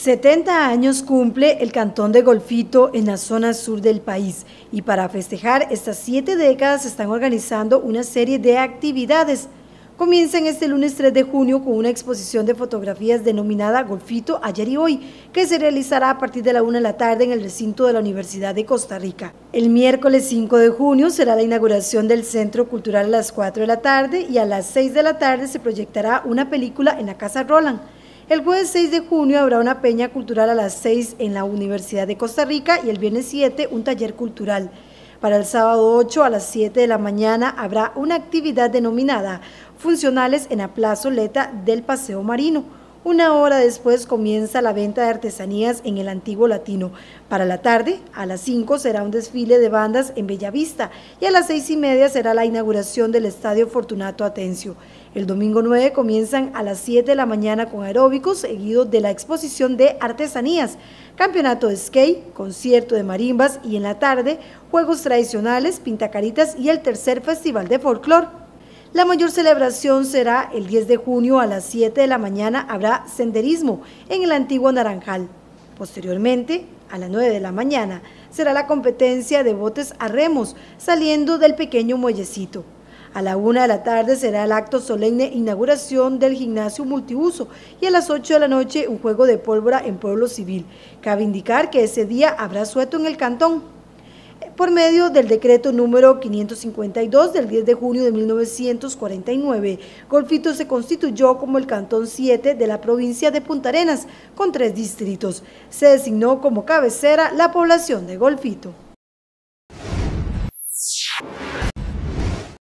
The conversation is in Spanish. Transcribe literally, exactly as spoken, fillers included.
setenta años cumple el cantón de Golfito en la zona sur del país y para festejar estas siete décadas se están organizando una serie de actividades. Comienzan este lunes tres de junio con una exposición de fotografías denominada Golfito Ayer y Hoy, que se realizará a partir de la una de la tarde en el recinto de la Universidad de Costa Rica. El miércoles cinco de junio será la inauguración del Centro Cultural a las cuatro de la tarde y a las seis de la tarde se proyectará una película en la Casa Roland. El jueves seis de junio habrá una peña cultural a las seis en la Universidad de Costa Rica y el viernes siete un taller cultural. Para el sábado ocho a las siete de la mañana habrá una actividad denominada Funcionales en la plazoleta del Paseo Marino. Una hora después comienza la venta de artesanías en el Antiguo Latino. Para la tarde, a las cinco será un desfile de bandas en Bellavista y a las seis y media será la inauguración del Estadio Fortunato Atencio. El domingo nueve comienzan a las siete de la mañana con aeróbicos, seguido de la exposición de artesanías, campeonato de skate, concierto de marimbas y en la tarde, juegos tradicionales, pintacaritas y el tercer festival de folclore. La mayor celebración será el diez de junio a las siete de la mañana, habrá senderismo en el antiguo Naranjal. Posteriormente, a las nueve de la mañana, será la competencia de botes a remos saliendo del pequeño muellecito. A la una de la tarde será el acto solemne inauguración del gimnasio multiuso y a las ocho de la noche un juego de pólvora en Pueblo Civil. Cabe indicar que ese día habrá sueto en el cantón. Por medio del decreto número quinientos cincuenta y dos del diez de junio de mil novecientos cuarenta y nueve, Golfito se constituyó como el cantón siete de la provincia de Punta Arenas, con tres distritos. Se designó como cabecera la población de Golfito.